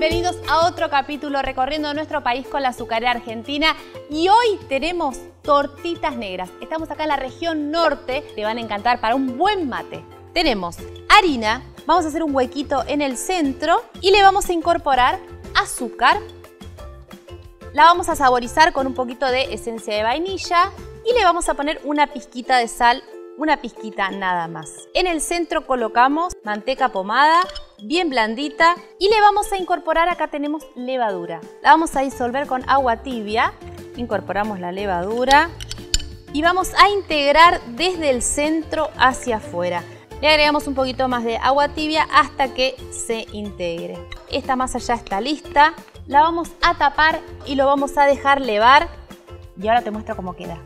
bienvenidos a otro capítulo recorriendo nuestro país con la azucarera argentina. Y hoy tenemos tortitas negras. Estamos acá en la región norte, te van a encantar para un buen mate. Tenemos harina, vamos a hacer un huequito en el centro y le vamos a incorporar azúcar. La vamos a saborizar con un poquito de esencia de vainilla y le vamos a poner una pizquita de sal, una pizquita nada más. En el centro colocamos manteca pomada, bien blandita, y le vamos a incorporar, acá tenemos levadura. La vamos a disolver con agua tibia, incorporamos la levadura y vamos a integrar desde el centro hacia afuera. Le agregamos un poquito más de agua tibia hasta que se integre. Esta masa ya está lista, la vamos a tapar y lo vamos a dejar levar y ahora te muestro cómo queda.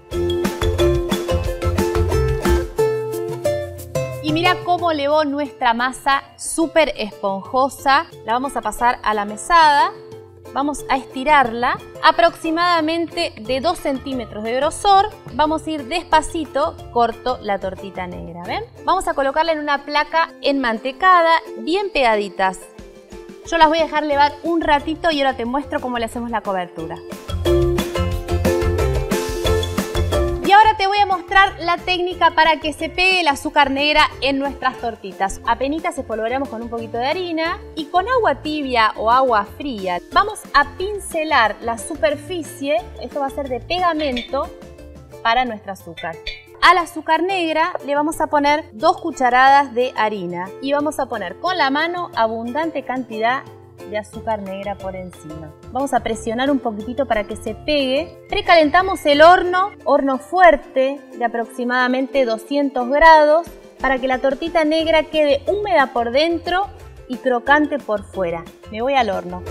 Y mira cómo levó nuestra masa súper esponjosa. La vamos a pasar a la mesada. Vamos a estirarla aproximadamente de 2 centímetros de grosor. Vamos a ir despacito, corto la tortita negra, ¿ven? Vamos a colocarla en una placa enmantecada, bien pegaditas. Yo las voy a dejar levar un ratito y ahora te muestro cómo le hacemos la cobertura. Y ahora te voy a mostrar la técnica para que se pegue el azúcar negra en nuestras tortitas. Apenitas espolvoreamos con un poquito de harina y con agua tibia o agua fría vamos a pincelar la superficie, esto va a ser de pegamento para nuestro azúcar. Al azúcar negra le vamos a poner 2 cucharadas de harina y vamos a poner con la mano abundante cantidad de azúcar negra por encima. Vamos a presionar un poquitito para que se pegue. Precalentamos el horno, horno fuerte de aproximadamente 200 grados para que la tortita negra quede húmeda por dentro y crocante por fuera. Me voy al horno.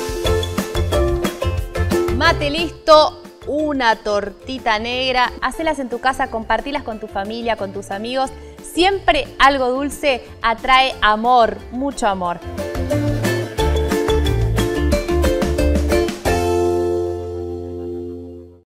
Mate listo. Una tortita negra. Hacelas en tu casa, compartilas con tu familia, con tus amigos. Siempre algo dulce atrae amor, mucho amor.